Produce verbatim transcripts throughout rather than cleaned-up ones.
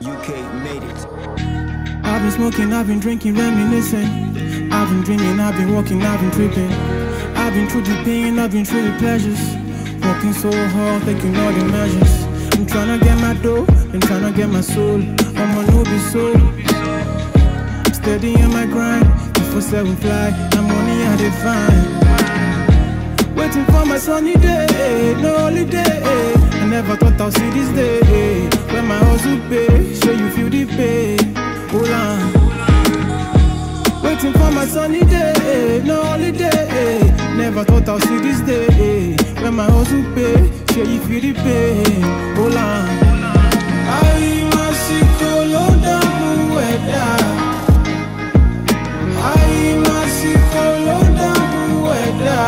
U K made it. I've been smoking, I've been drinking, reminiscing. I've been dreaming, I've been walking, I've been tripping. I've been through the pain, I've been through the pleasures. Working so hard, taking all the measures. I'm tryna get my dough, I'm tryna get my soul. I'm a no be soul. Steady in my grind, before seven fly. I'm money I define. Waiting for my sunny day, no holiday. I never thought I'll see this day. When my hustle pay, show you feel the pain. Hold on. Waiting for my sunny day, no holiday. Never thought I'll see this day. When my hustle pay, show you feel the pain. Hold on. I must see Colonda Mueda. I must see Colonda Mueda.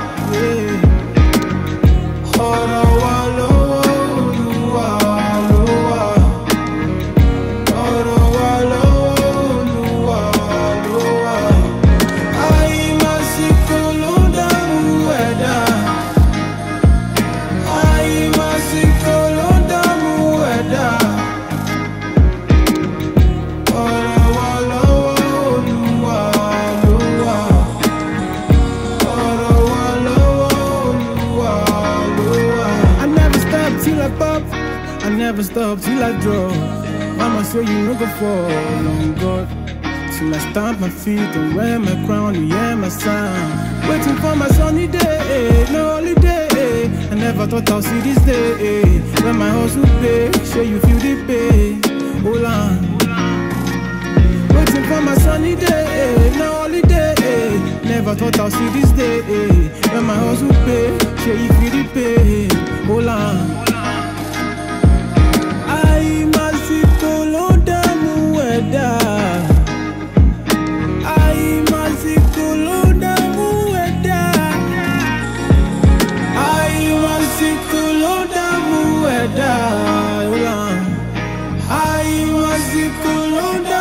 I never stop till I drop. Mama say you no go fall on God. Till I stamp my feet and wear my crown, you hear my sound. Waiting for my sunny day, no holiday. I never thought I'll see this day. When my hustle pay, show you feel the pain. Hold on. Waiting for my sunny day, no holiday. Never thought I'll see this day. When my hustle pay, show you feel the pain. Hold on. I must see Colonda Mueda. I must see Colonda Mueda. I must see Colonda Mueda. I must see Colonda